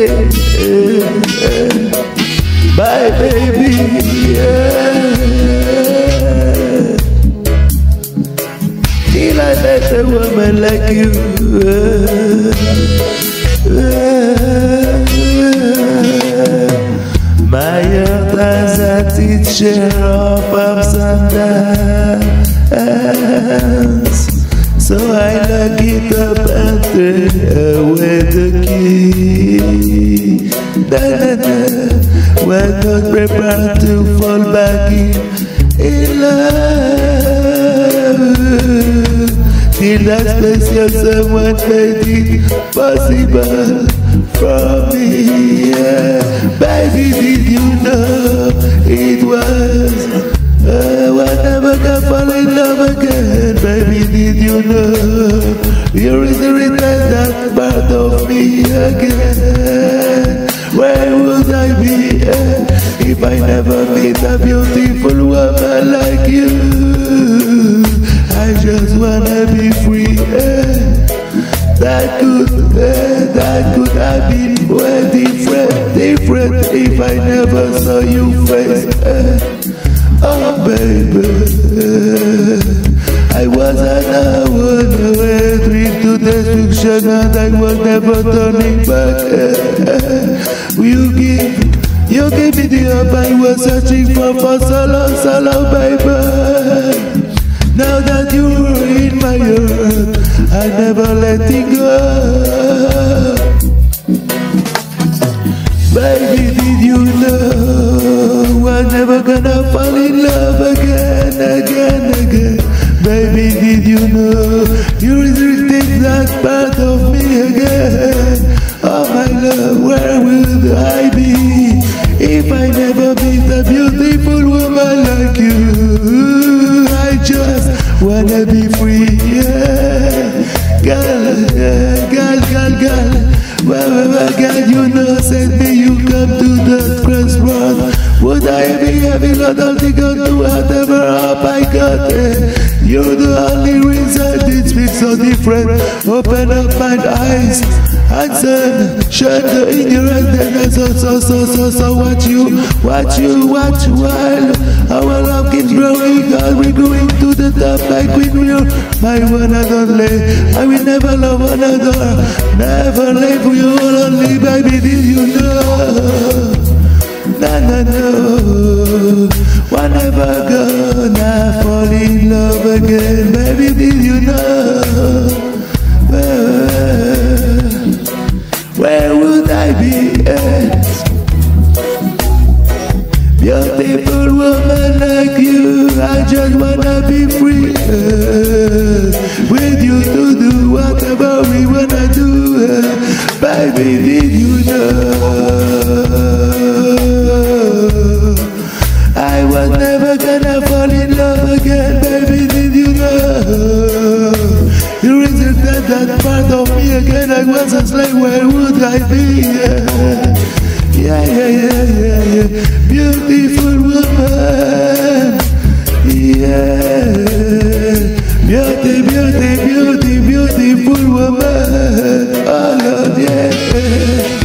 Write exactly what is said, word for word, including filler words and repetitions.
my baby, yeah. Till I met a woman like you, my heart has a teacher of ups and downs, so I lock it up and throw away the key. Na na na, we're not prepared to fall back in, in love. Till that special someone made it possible for me, yeah. Baby, did you know it was uh, I never can fall in love again. Baby, did you know you resurrected that part of me again? Where would I be uh, if I never meet a beautiful woman like you? I just wanna be free. Uh, that could, uh, that could have been way different, different if I never saw you face. Uh, oh baby, uh, I was an hour away, dream to destruction, and I was never turning back. Uh, uh, you give, you gave me the up I was searching for for so long, so long, baby. Now that you're in my heart, I never let it go. Baby, did you know I'm never gonna fall in love again, again, again? Baby, did you know you restricted that part of me again? Oh my love, where would I be if I never meet a beautiful woman like you? I just wanna be free, yeah. Girl, yeah, girl, girl, girl. Wherever, girl, you know, send me, you come to the crossroad. Would I be having a dirty gun to whatever up I got? Eh? You're the only reason it speaks so different. Open up my eyes, answer, shut the ignorance, then I so, so, so, so, so watch you, watch you, watch while our love keeps growing. Are we going to the top like when we're my one and only? I will never love another, never live for you only, baby, did you know? Na na no, we're never gonna fall in love again, baby, did you know? Where, where would I be at? Beautiful woman like you, I just wanna be free uh, with you to do whatever we wanna do, uh, baby, did you know? I was never gonna fall in love again, baby, did you know? You rejected that part of me again, I was a slave, where would I be? Yeah, yeah, yeah, yeah, yeah, beautiful woman, yeah, beauty, beauty, beauty, beautiful woman, oh Lord, yeah.